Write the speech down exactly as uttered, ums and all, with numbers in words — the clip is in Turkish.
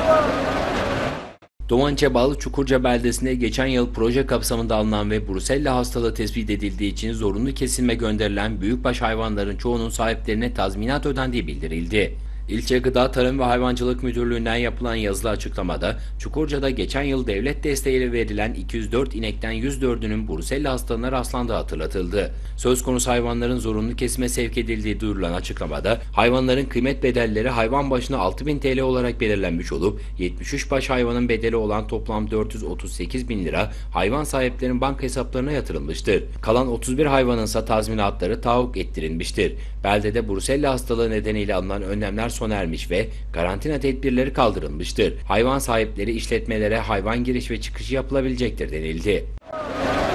Doğanç'a bağlı Çukurca beldesinde geçen yıl proje kapsamında alınan ve Brusella hastalığı tespit edildiği için zorunlu kesilme gönderilen büyükbaş hayvanların çoğunun sahiplerine tazminat ödendiği bildirildi. İlçe Gıda Tarım ve Hayvancılık Müdürlüğü'nden yapılan yazılı açıklamada, Çukurca'da geçen yıl devlet desteğiyle verilen iki yüz dört inekten yüz dördünün Brusella hastalığına rastlandığı hatırlatıldı. Söz konusu hayvanların zorunlu kesime sevk edildiği duyurulan açıklamada, hayvanların kıymet bedelleri hayvan başına altı bin T L olarak belirlenmiş olup, yetmiş üç baş hayvanın bedeli olan toplam dört yüz otuz sekiz bin lira hayvan sahiplerinin banka hesaplarına yatırılmıştır. Kalan otuz bir hayvanınsa tazminatları tahakkuk ettirilmiştir. Beldede Brusella hastalığı nedeniyle alınan önlemler sona ermiş ve karantina tedbirleri kaldırılmıştır. Hayvan sahipleri işletmelere hayvan giriş ve çıkışı yapılabilecektir denildi.